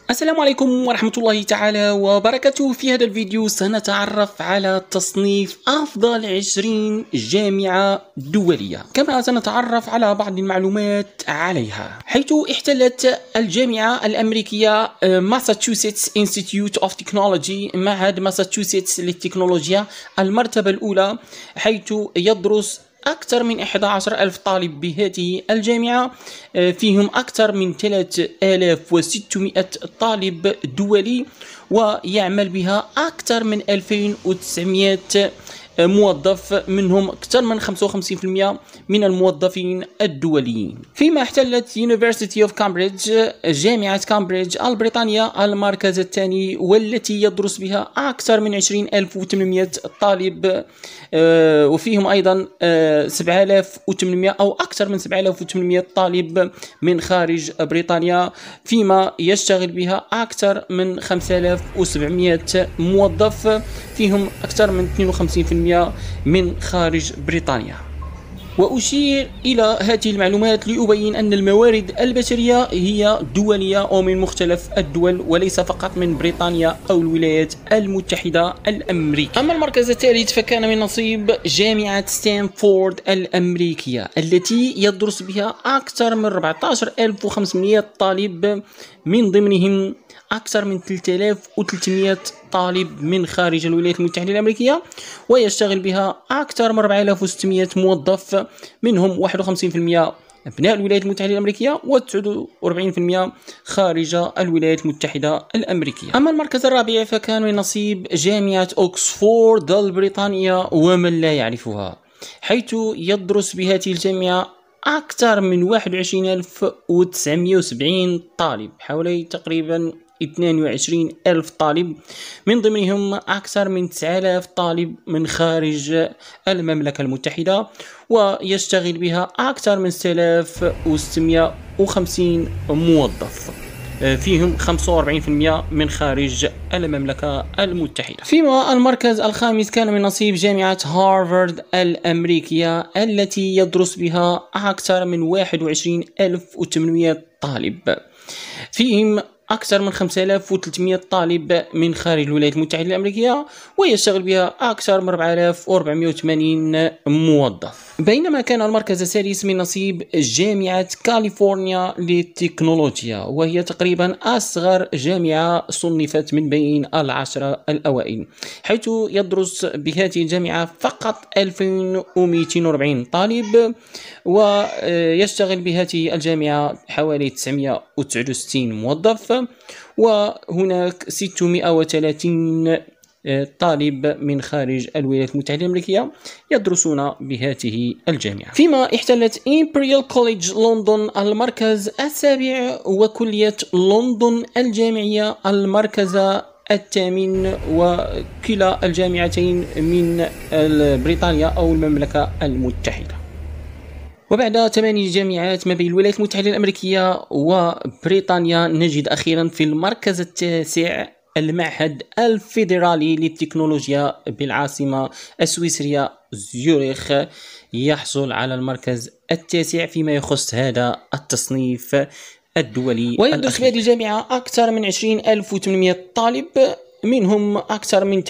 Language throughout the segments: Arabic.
السلام عليكم ورحمة الله تعالى وبركاته. في هذا الفيديو سنتعرف على تصنيف أفضل 20 جامعة دولية، كما سنتعرف على بعض المعلومات عليها. حيث احتلت الجامعة الأمريكية ماساتشوستس انستيتيوت اوف تكنولوجي، معهد ماساتشوستس للتكنولوجيا، المرتبة الأولى، حيث يدرس أكثر من 11,000 طالب بهذه الجامعة، فيهم أكثر من 3600 طالب دولي، ويعمل بها أكثر من 2900 موظف، منهم أكثر من 55% من الموظفين الدوليين. فيما احتلت University of Cambridge، جامعة كامبريدج البريطانية، المركز الثاني، والتي يدرس بها أكثر من 20,800 طالب، وفيهم أيضا 7,800 أو أكثر من 7,800 طالب من خارج بريطانيا، فيما يشتغل بها أكثر من 5,700 موظف، فيهم أكثر من 52% من خارج بريطانيا. وأشير إلى هذه المعلومات لأبين أن الموارد البشرية هي دولية أو من مختلف الدول، وليس فقط من بريطانيا أو الولايات المتحدة الأمريكية. أما المركز الثالث فكان من نصيب جامعة ستانفورد الأمريكية، التي يدرس بها أكثر من 14,500 طالب، من ضمنهم أكثر من 3,300 طالب من خارج الولايات المتحدة الأمريكية، ويشتغل بها أكثر من 4,600 موظف، منهم 51% أبناء الولايات المتحدة الأمريكية و49% خارج الولايات المتحدة الأمريكية. أما المركز الرابع فكان من نصيب جامعة أوكسفورد البريطانية ومن لا يعرفها، حيث يدرس بهذه الجامعة أكثر من 21,970 طالب، حوالي تقريبا 22,000 طالب، من ضمنهم أكثر من 9,000 طالب من خارج المملكة المتحدة، ويشتغل بها أكثر من 6,650 موظف، فيهم 45% من خارج المملكة المتحدة. فيما المركز الخامس كان من نصيب جامعة هارفارد الأمريكية، التي يدرس بها أكثر من 21,800 طالب، فيهم أكثر من 5,300 طالب من خارج الولايات المتحدة الأمريكية، ويشتغل بها أكثر من 4,480 موظف. بينما كان المركز السادس من نصيب جامعة كاليفورنيا للتكنولوجيا، وهي تقريبا أصغر جامعة صنفت من بين 10 الأوائل، حيث يدرس بهذه الجامعة فقط 2,240 طالب، ويشتغل بهذه الجامعة حوالي 969 موظف، وهناك 630 طالب من خارج الولايات المتحدة الأمريكية يدرسون بهذه الجامعة. فيما احتلت إمبريال كوليدج لندن المركز السابع، وكلية لندن الجامعية المركز الثامن، وكلا الجامعتين من بريطانيا أو المملكة المتحدة. وبعد 8 جامعات ما بين الولايات المتحدة الأمريكية وبريطانيا، نجد أخيرا في المركز التاسع المعهد الفيدرالي للتكنولوجيا بالعاصمة السويسرية زيورخ، يحصل على المركز التاسع فيما يخص هذا التصنيف الدولي. ويدرس بهذه الجامعة أكثر من 20,800 طالب، منهم أكثر من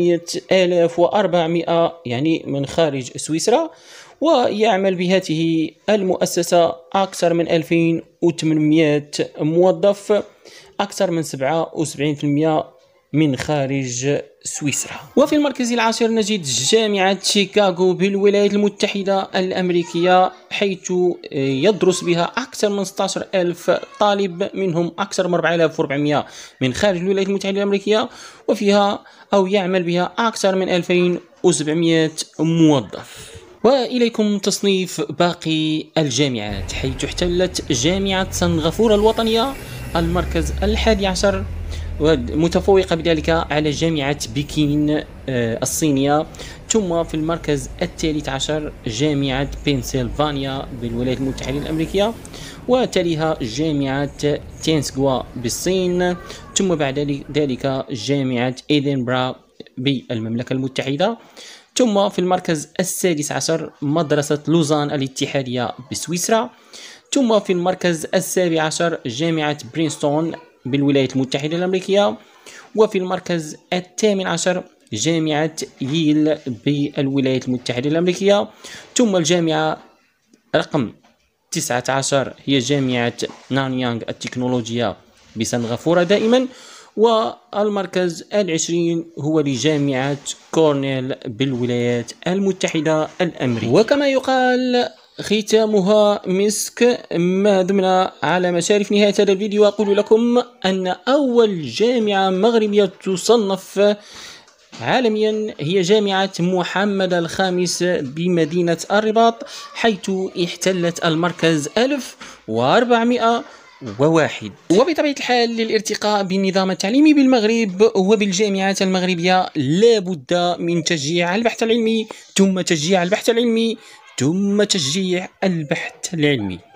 8,400 يعني من خارج سويسرا، ويعمل بهذه المؤسسة أكثر من 2,800 موظف، أكثر من 77% من خارج سويسرا. وفي المركز العاشر نجد جامعة شيكاغو بالولايات المتحدة الأمريكية، حيث يدرس بها أكثر من 16,000 طالب، منهم أكثر من 4,400 من خارج الولايات المتحدة الأمريكية، وفيها أو يعمل بها أكثر من 2,700 موظف. وإليكم تصنيف باقي الجامعات، حيث احتلت جامعة سنغافورة الوطنية المركز 11، ومتفوقة بذلك على جامعة بكين الصينية. ثم في المركز 13 جامعة بنسلفانيا بالولايات المتحدة الأمريكية، وتليها جامعة تينسغوا بالصين، ثم بعد ذلك جامعة إدنبرا بالمملكة المتحدة، ثم في المركز 16 مدرسة لوزان الاتحادية بسويسرا، ثم في المركز 17 جامعة برينستون بالولايات المتحدة الأمريكية. وفي المركز الثامن عشر جامعة ييل بالولايات المتحدة الأمريكية. ثم الجامعة رقم 19 هي جامعة نانيانغ التكنولوجية بسنغافورة دائما. والمركز 20 هو لجامعة كورنيل بالولايات المتحدة الأمريكية. وكما يقال ختامها مسك. ما دمنا على مشارف نهاية هذا الفيديو أقول لكم أن أول جامعة مغربية تصنف عالميا هي جامعة محمد الخامس بمدينة الرباط، حيث احتلت المركز 1401. وبطبيعة الحال للارتقاء بالنظام التعليمي بالمغرب وبالجامعات المغربية لا بد من تشجيع البحث العلمي، ثم تشجيع البحث العلمي، ثم تشجيع البحث العلمي.